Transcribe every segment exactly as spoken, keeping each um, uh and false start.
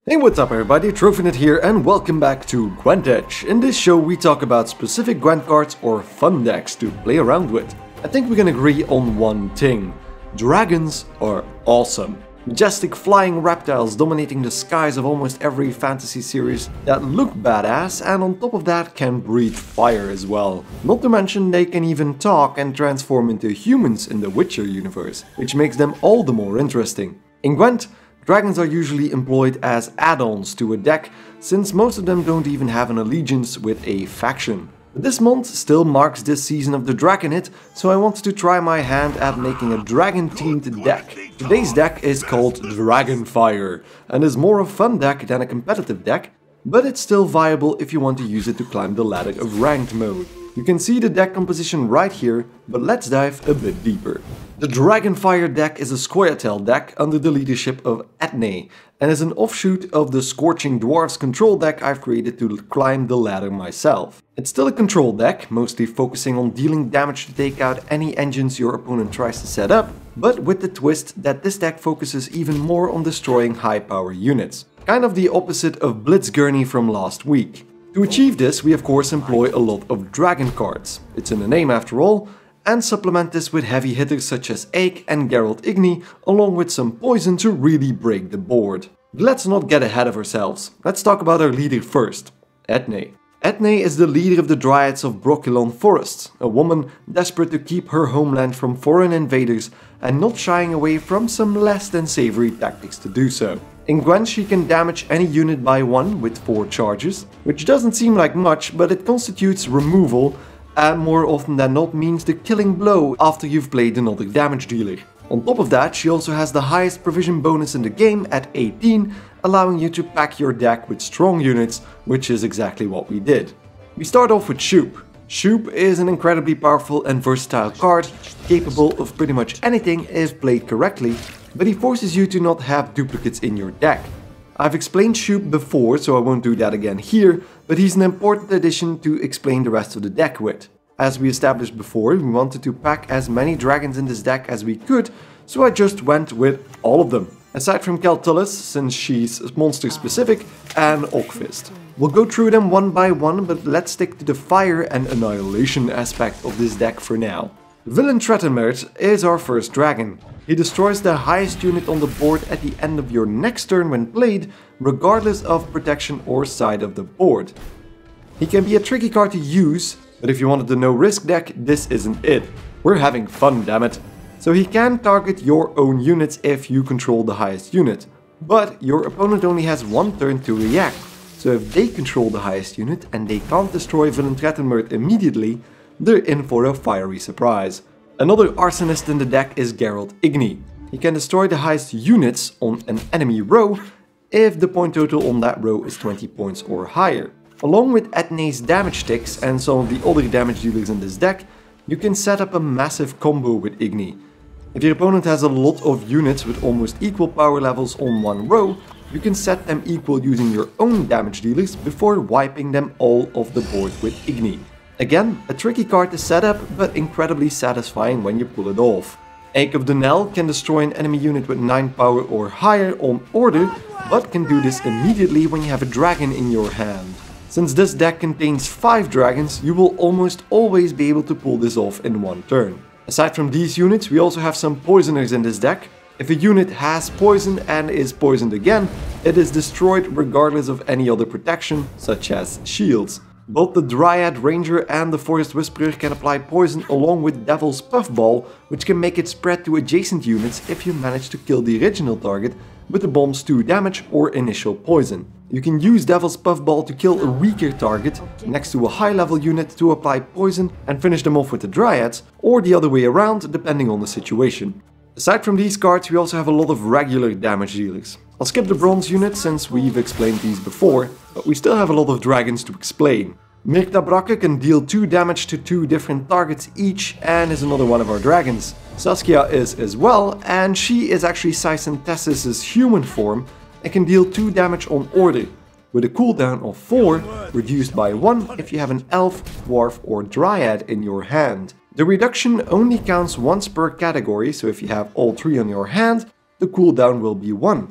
Hey, what's up everybody, Draconid here and welcome back to GwentEdge. In this show we talk about specific Gwent cards or fun decks to play around with. I think we can agree on one thing. Dragons are awesome. Majestic flying reptiles dominating the skies of almost every fantasy series that look badass and on top of that can breathe fire as well. Not to mention they can even talk and transform into humans in the Witcher universe, which makes them all the more interesting. In Gwent, dragons are usually employed as add-ons to a deck, since most of them don't even have an allegiance with a faction. But this month still marks this season of the Draconid, so I wanted to try my hand at making a dragon-themed deck. Today's deck is called Dragonfire, and is more a fun deck than a competitive deck, but it's still viable if you want to use it to climb the ladder of ranked mode. You can see the deck composition right here, but let's dive a bit deeper. The Dragonfire deck is a scoia'tael deck under the leadership of Eithné, and is an offshoot of the Scorching Dwarves control deck I've created to climb the ladder myself. It's still a control deck, mostly focusing on dealing damage to take out any engines your opponent tries to set up, but with the twist that this deck focuses even more on destroying high power units. Kind of the opposite of Blitzgurney from last week. To achieve this, we of course employ a lot of dragon cards, it's in the name after all, and supplement this with heavy hitters such as Eyck and Geralt Igni, along with some poison to really break the board. But let's not get ahead of ourselves, let's talk about our leader first, Eithné. Eithné is the leader of the Dryads of Brokilon Forests, a woman desperate to keep her homeland from foreign invaders and not shying away from some less than savory tactics to do so. In Gwent she can damage any unit by one with four charges, which doesn't seem like much, but it constitutes removal and more often than not means the killing blow after you've played another damage dealer. On top of that, she also has the highest provision bonus in the game at eighteen, allowing you to pack your deck with strong units, which is exactly what we did. We start off with Shupe. Shupe is an incredibly powerful and versatile card, capable of pretty much anything if played correctly, but he forces you to not have duplicates in your deck. I've explained Shupe before, so I won't do that again here, but he's an important addition to explain the rest of the deck with. As we established before, we wanted to pack as many dragons in this deck as we could, so I just went with all of them. Aside from Keltullus, since she's monster specific, and Oakfist. We'll go through them one by one, but let's stick to the fire and annihilation aspect of this deck for now. Villentretenmerth is our first dragon. He destroys the highest unit on the board at the end of your next turn when played, regardless of protection or side of the board. He can be a tricky card to use, but if you wanted the no-risk deck, this isn't it. We're having fun, damn it. So he can target your own units if you control the highest unit, but your opponent only has one turn to react, so if they control the highest unit and they can't destroy Villentretenmerth immediately, they're in for a fiery surprise. Another arsonist in the deck is Geralt Igni. He can destroy the highest units on an enemy row if the point total on that row is twenty points or higher. Along with Eithné's damage ticks and some of the other damage dealers in this deck, you can set up a massive combo with Igni. If your opponent has a lot of units with almost equal power levels on one row, you can set them equal using your own damage dealers before wiping them all off the board with Igni. Again, a tricky card to set up, but incredibly satisfying when you pull it off. Eyck of Denesle can destroy an enemy unit with nine power or higher on order, but can do this immediately when you have a dragon in your hand. Since this deck contains five dragons, you will almost always be able to pull this off in one turn. Aside from these units, we also have some poisoners in this deck. If a unit has poison and is poisoned again, it is destroyed regardless of any other protection, such as shields. Both the Dryad Ranger and the Forest Whisperer can apply poison along with Devil's Puffball, which can make it spread to adjacent units if you manage to kill the original target with the bomb's two damage or initial poison. You can use Devil's Puffball to kill a weaker target next to a high level unit to apply poison and finish them off with the Dryads, or the other way around depending on the situation. Aside from these cards, we also have a lot of regular damage dealers. I'll skip the bronze units since we've explained these before, but we still have a lot of dragons to explain. Myrgtabrakke can deal two damage to two different targets each and is another one of our dragons. Saskia is as well, and she is actually Saesenthessis' human form and can deal two damage on order, with a cooldown of four, reduced by one if you have an elf, dwarf or dryad in your hand. The reduction only counts once per category, so if you have all three on your hand, the cooldown will be one.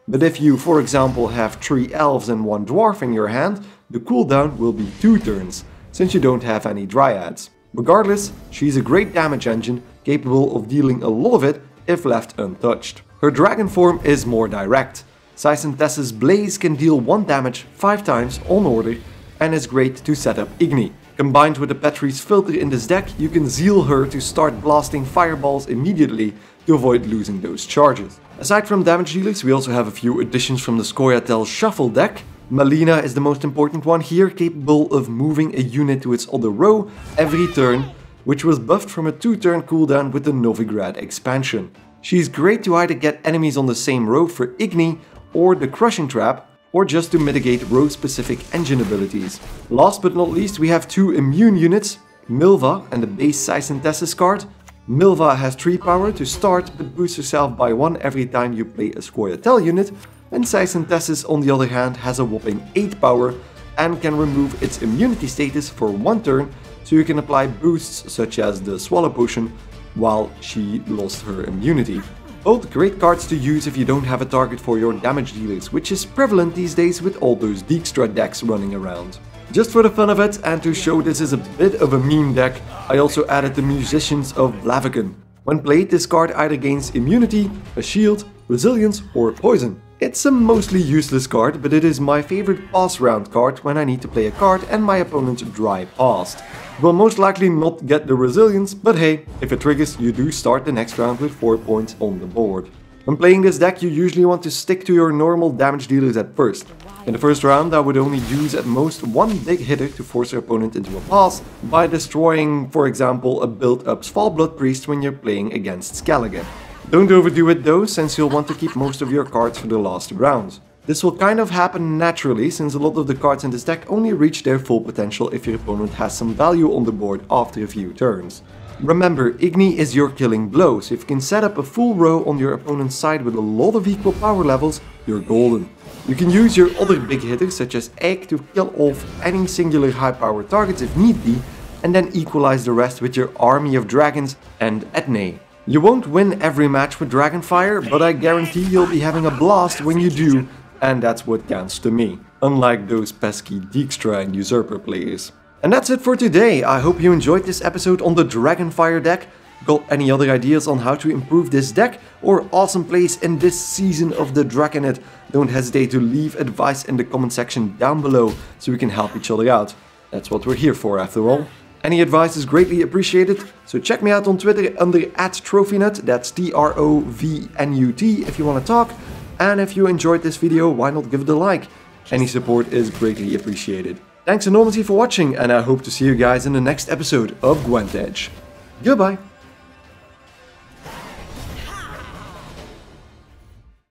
But if you, for example, have three elves and one dwarf in your hand, the cooldown will be two turns, since you don't have any dryads. Regardless, she's a great damage engine, capable of dealing a lot of it if left untouched. Her dragon form is more direct. Saesenthessis Blaze can deal one damage five times on order and is great to set up Igni. Combined with the Petri's Philter in this deck, you can zeal her to start blasting fireballs immediately to avoid losing those charges. Aside from damage dealers, we also have a few additions from the scoia'tael Shuffle deck. Malena is the most important one here, capable of moving a unit to its other row every turn, which was buffed from a two turn cooldown with the Novigrad expansion. She's great to either get enemies on the same row for Igni or the Crushing Trap, or just to mitigate row-specific engine abilities. Last but not least, we have two immune units, Milva and the base Saesenthessis card. Milva has three power to start, but boosts herself by one every time you play a scoia'tael unit, and Saesenthessis on the other hand has a whopping eight power and can remove its immunity status for one turn, so you can apply boosts such as the Swallow Potion while she lost her immunity. Both great cards to use if you don't have a target for your damage dealers, which is prevalent these days with all those Dijkstra decks running around. Just for the fun of it, and to show this is a bit of a meme deck, I also added the Musicians of Blaviken. When played, this card either gains immunity, a shield, resilience or poison. It's a mostly useless card, but it is my favorite pass round card when I need to play a card and my opponent dry passed. You will most likely not get the resilience, but hey, if it triggers, you do start the next round with four points on the board. When playing this deck, you usually want to stick to your normal damage dealers at first. In the first round, I would only use at most one big hitter to force your opponent into a pass by destroying, for example, a built-up Svalblood Priest when you're playing against Skellige. Don't overdo it though, since you'll want to keep most of your cards for the last round. This will kind of happen naturally, since a lot of the cards in this deck only reach their full potential if your opponent has some value on the board after a few turns. Remember, Igni is your killing blow, so if you can set up a full row on your opponent's side with a lot of equal power levels, you're golden. You can use your other big hitters such as Eyck to kill off any singular high power targets if need be, and then equalize the rest with your army of dragons and Eithné. You won't win every match with Dragonfire, but I guarantee you'll be having a blast when you do, and that's what counts to me, unlike those pesky Dijkstra and Usurper players. And that's it for today. I hope you enjoyed this episode on the Dragonfire deck. Got any other ideas on how to improve this deck or awesome plays in this season of the Draconid? Don't hesitate to leave advice in the comment section down below so we can help each other out. That's what we're here for after all. Any advice is greatly appreciated, so check me out on Twitter under at TrophyNut, that's T R O V N U T if you want to talk. And if you enjoyed this video, why not give it a like? Any support is greatly appreciated. Thanks enormously for watching, and I hope to see you guys in the next episode of GwentEdge. Goodbye!